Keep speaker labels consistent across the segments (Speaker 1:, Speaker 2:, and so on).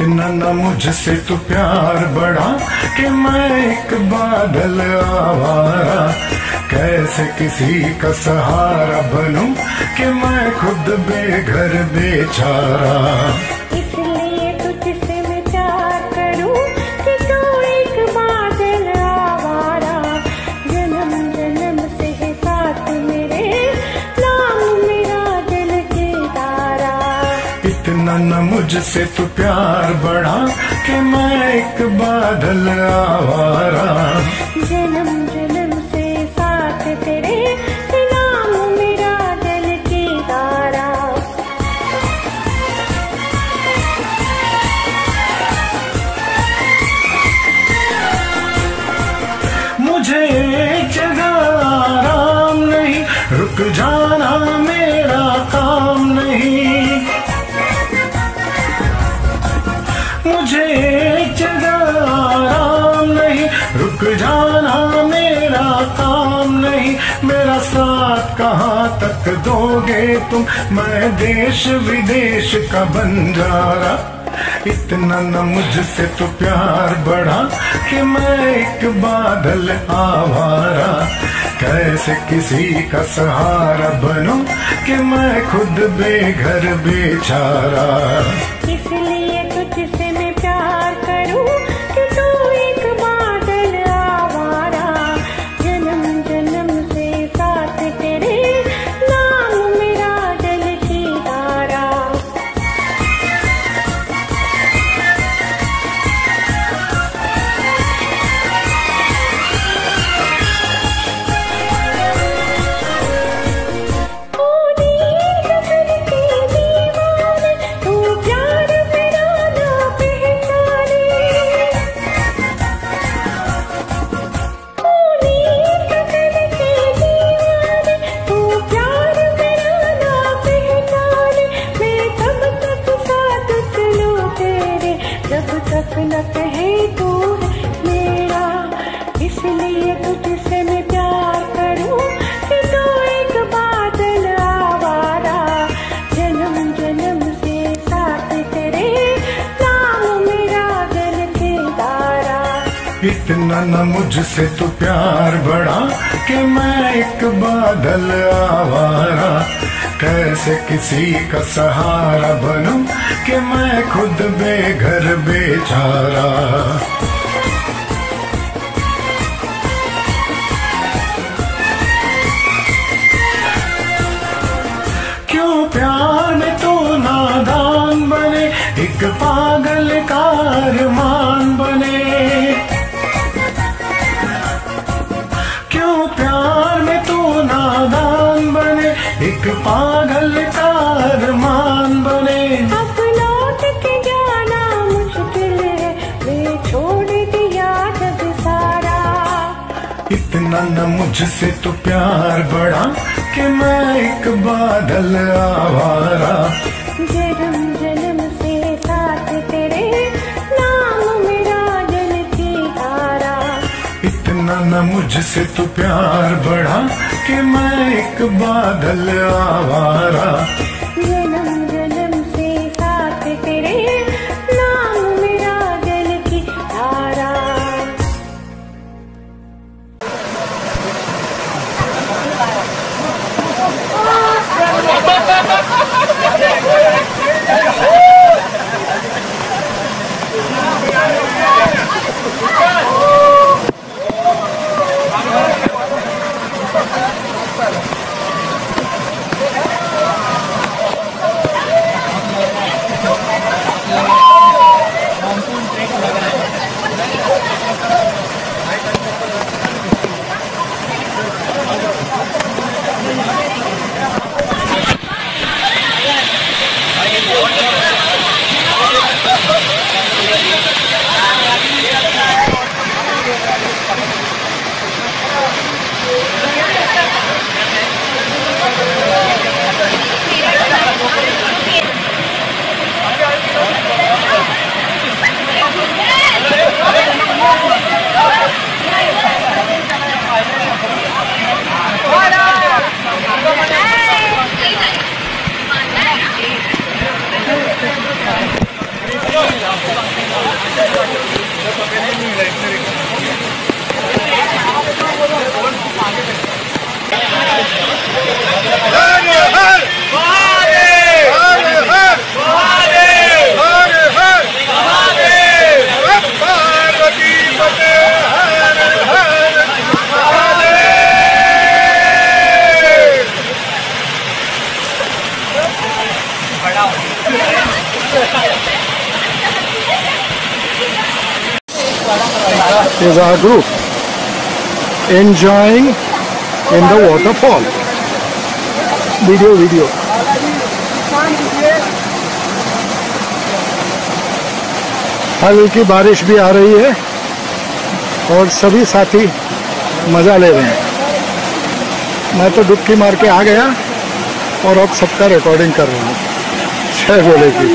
Speaker 1: इतना न मुझसे तू प्यार बढ़ा कि मैं एक बादल आवारा। कैसे किसी का सहारा बनूं कि मैं खुद बेघर बेचारा।
Speaker 2: इसलिए तुझसे मैं प्यार करूं कि तू एक बादल आवारा। जन्म जन्म से है साथ मेरे, नाम मेरा दिल की तारा।
Speaker 1: इतना न मुझसे तू प्यार बढ़ा कि मैं एक बादल आवारा।
Speaker 2: जन्म जन्म से साथ तेरे, नाम मेरा दिल की तारा।
Speaker 1: मुझे एक जगह आराम नहीं, रुक जाना मेरा काम नहीं। मुझे एक जगह आराम नहीं, रुक जाना मेरा काम नहीं। मेरा साथ कहाँ तक दोगे तुम, मैं देश विदेश का बंजारा। इतना न मुझसे तो प्यार बढ़ा कि मैं एक बादल आवारा। कैसे किसी का सहारा बनूं कि मैं खुद बेघर बेचारा।
Speaker 2: इसलिए तुझसे मैं प्यार करूं कि तू एक बादल आवारा। जन्म जन्म से साथ तेरे, नाम मेरा दिल की तारा। न कहे तू है मेरा, इसलिए तुझसे मैं प्यार करूं कि तू एक बादल आवारा। जन्म जन्म से साथ तेरे, नाम मेरा दिल की तारा।
Speaker 1: इतना न मुझसे तो प्यार बढ़ा कि मैं एक बादल आवारा। कैसे किसी का सहारा बनूं कि मैं खुद बेघर बेचारा। क्यों प्यार में तो नादान बने, एक पागल का अरमान बने। क्यों प्यार में तो नादान बने, एक पागल का अरमान बने।
Speaker 2: अब लौट के जाना मुश्किल है, वे छोड़ दिया जब सारा।
Speaker 1: इतना न मुझसे तो प्यार बढ़ा कि मैं एक बादल आवारा।
Speaker 2: जन्म जन्म से साथ तेरे, नाम मेरा दिल की तारा।
Speaker 1: इतना न मुझसे तो प्यार बढ़ा कि मैं एक बादल आवारा।
Speaker 2: जन्म जन्म से साथ तेरे, नाम मेरा दिल की तारा।
Speaker 3: is our group enjoying in the waterfall. Video. हल्की बारिश भी आ रही है और सभी साथी मजा ले रहे हैं। मैं तो डुबकी मार के आ गया और अब सबका रिकॉर्डिंग कर रहा हूँ। जय बोले की।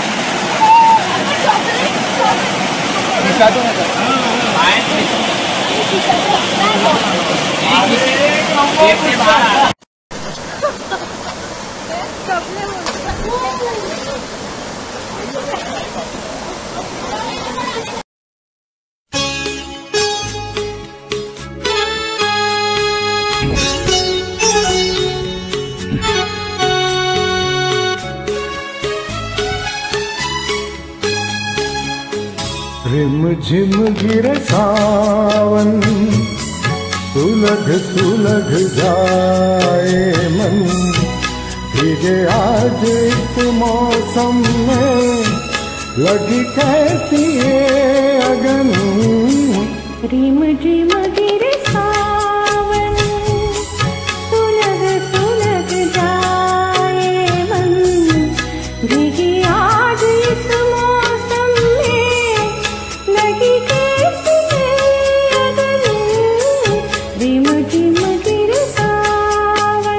Speaker 1: रिम झिम गिरे सावन, सुलग सुलग जाए मन, भीगे आज इस मौसम में, लगी कैसी ये अगन।
Speaker 2: रिम झिम गिरे सावन, सुलग सुलग जाए मन, भीगी आज इस मौसम में, लगी कैसी ये अगन। रिम झिम गिरे सावन।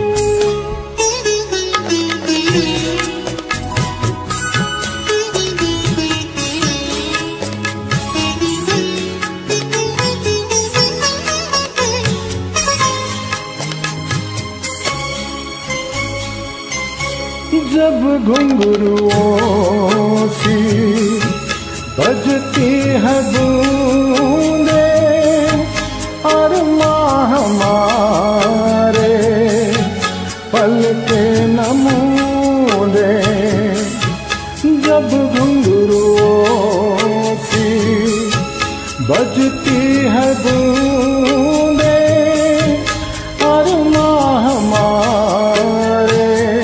Speaker 1: जब घुंघरुओं सी बजती है बूंदे और माँ हमारे पलके न मूंदे। जब घुंघरुओं सी बजती है बूंदे और माँ हमारे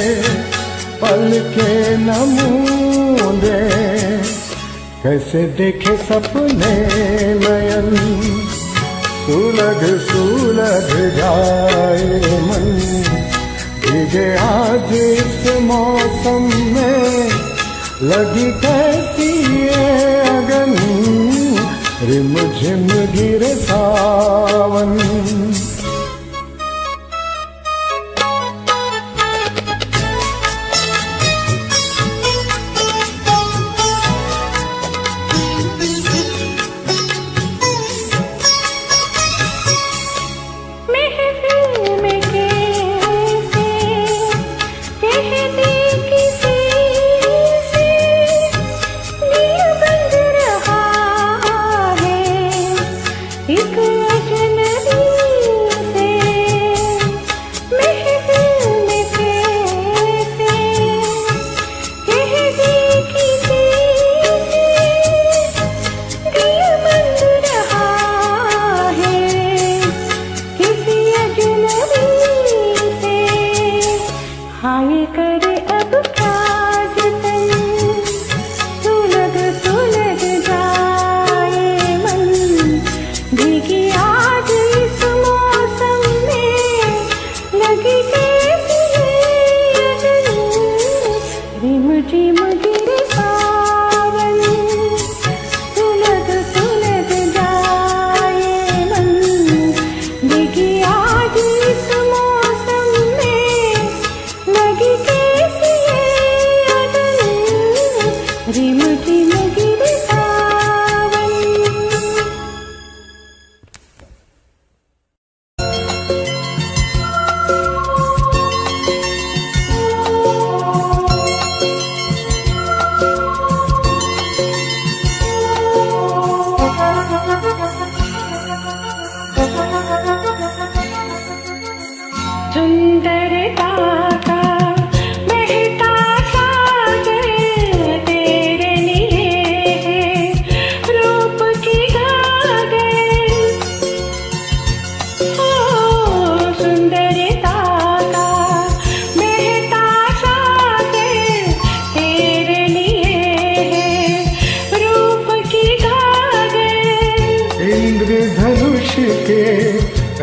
Speaker 1: पलके न मूंदे। कैसे देखे सपने नयन, सुलग सुलग जाए मन, भीगे आज इस मौसम में, लगी कैसी ये अगन। रिम झिम गिरे सावन।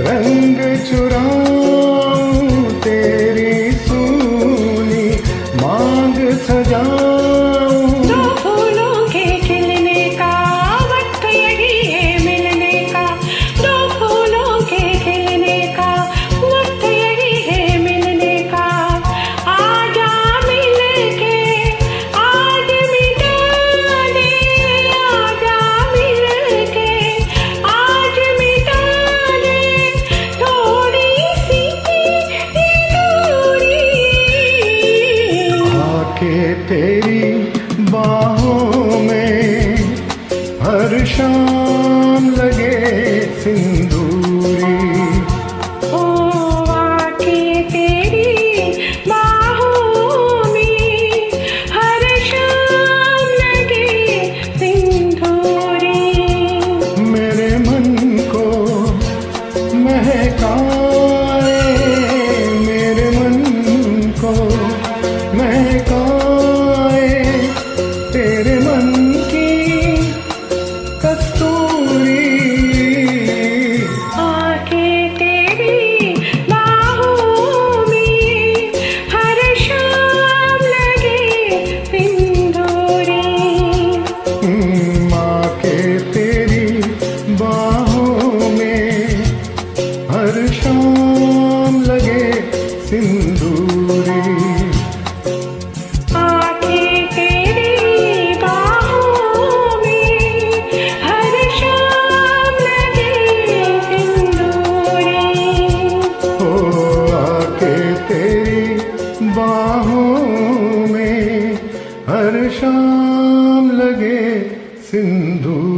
Speaker 1: रंग चुराऊं तेरी सूनी मांग सजाऊं।
Speaker 2: दो फूलों के खिलने का वक्त यही है मिलने का, दो फूलों के खिलने का वक्त यही है मिलने का। आजा मिलके आज मिटा दे, आजा मिलके आज मिटा दे थोड़ी सी दूरी।
Speaker 1: आके तेरी बाहों में हर शाम लगे सिंदूरी।
Speaker 2: ओ आके तेरी बाहों में हर शाम लगे सिंदूरी।
Speaker 1: मेरे मन को महकाए, मेरे मन को महकाए तेरे मन की कस्तूरी।
Speaker 2: आके तेरी बाहों में हर शाम लगे सिंदूरी।
Speaker 1: माँ के तेरी बाहों में हर शाम लगे सिंदूरी।
Speaker 2: आके तेरी बाहों में हर शाम लगे सिंदूरी।
Speaker 1: ओ आके तेरी बाहों में हर शाम लगे सिंदूरी।